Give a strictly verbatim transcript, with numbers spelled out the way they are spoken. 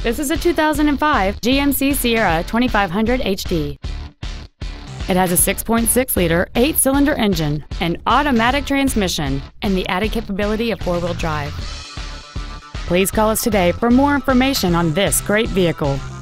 This is a two thousand five G M C Sierra twenty-five hundred H D. It has a six point six liter eight-cylinder engine, an automatic transmission, and the added capability of four-wheel drive. Please call us today for more information on this great vehicle.